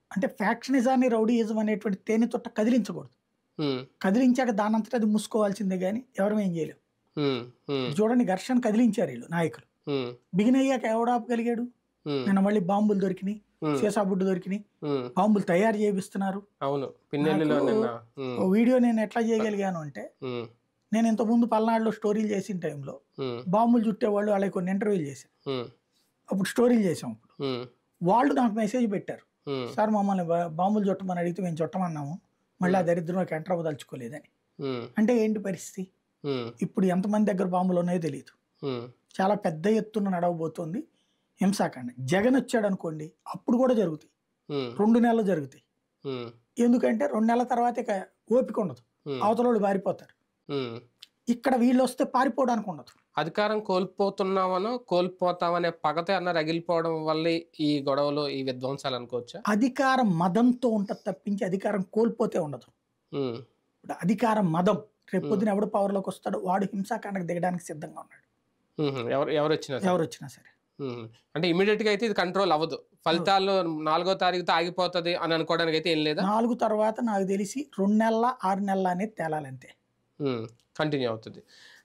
అంటే ఫ్యాక్షనిజాన్ని, రౌడీయిజం అనేటువంటి తేనె తొట్ట కదిలించకూడదు. హ్మ్. కదిలించాక దానంతట అది మూసుకోవాల్సిందే గాని ఎవరం ఏం చేయలేం. హ్మ్. హ్మ్. ఇప్పుడు చూడండి ఘర్షణ కదిలించారు ఈళ్ళు నాయకులు. హ్మ్. బిగిన్ అయ్యాక ఎవడు ఆపగలిగాడు? హ్మ్. నిన్న మళ్ళీ బాంబులు దొరికినాయి. హ్మ్. సీసా బుడ్డు దొరికినాయి. హ్మ్. బాంబులు తయారు చేపిస్తున్నారు. అవును. నాకు పిన్నెల్లిలో నిన్న. హ్మ్. ఓ వీడియో నేను ఎట్లా చేయగలిగాను అంటే, హ్మ్. నేను ఇంతకుముందు పల్నాడులో స్టోరీలు చేసిన టైంలో హ్మ్. బాంబులు చుట్టేవాళ్ళు వాళ్ళకి కొన్ని ఇంటర్వ్యూలు చేశాను. హ్మ్. అప్పుడు స్టోరీలు చేసాం. అప్పుడు హ్మ్. వాళ్ళు నాకు మెసేజ్ పెట్టారు. హ్మ్. సార్ మమ్మల్ని బాంబులు చుట్టమని అడిగితే మేము చుట్టమన్నాము. మళ్ళీ ఆ దరిద్రంలోకి ఎంటర్ అవ్వదలుచుకోలేదని. హ్మ్. అంటే ఏంటి పరిస్థితి? హ్మ్. ఇప్పుడు ఎంతమంది దగ్గర బాంబులు ఉన్నాయో తెలియదు. హ్మ్. చాలా పెద్ద ఎత్తున నడవబోతోంది హింసాకాండ. జగన్ వచ్చాడనుకోండి అప్పుడు కూడా జరుగుతాయి. హ్మ్. 2 నెలలు జరుగుతాయి. హ్మ్. ఎందుకంటే 2 నెలల తర్వాత ఇక ఓపిక ఉండదు. హ్మ్. అవతలోళ్ళు పారిపోతారు. హ్మ్. ఇక్కడ వీళ్ళొస్తే పారిపోవడానికి ఉండదు. అధికారం కోల్పోతున్నామనో, కోల్పోతామనే పగతో అన్న రగిలిపోవడం వల్లే ఈ గొడవలు, ఈ విధ్వంసాలు అనుకోవచ్చా? అధికారం మదంతో ఉంటది తప్పించి అధికారం కోల్పోతే ఉండదు. హ్మ్. ఇప్పుడు అధికారం మదం. హ్మ్. రేపొద్దున ఎవడు పవర్‌లోకి వస్తాడో వాడు హింసాకాండకు దిగడానికి సిద్ధంగా ఉన్నాడు. హుహు. ఎవరొచ్చినా సరే. ఎవరొచ్చినా సరే. హుహు. అంటే ఇమ్మీడియేట్‌గా అయితే ఇది కంట్రోల్ అవ్వదు. అవును. ఫలితాలు 4 తారీఖుతో ఆగిపోతది అని అనుకోవడానికైతే ఏం లేదా? 4 తర్వాత నాకు తెలిసి 2 నెలల, 6 నెలల అనేది తేలాలంతే. హ్మ్. కంటిన్యూ అవుతది.